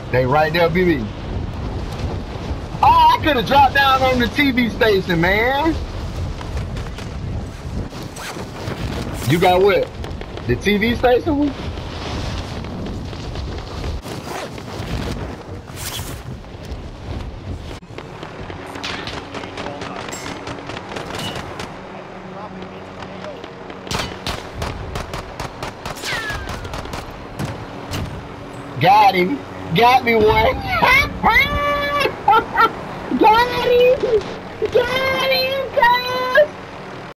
They right there, BB. Oh, I could have dropped down on the TV station, man. You got what? The TV station? Got him. Got me one. Got him. Got him.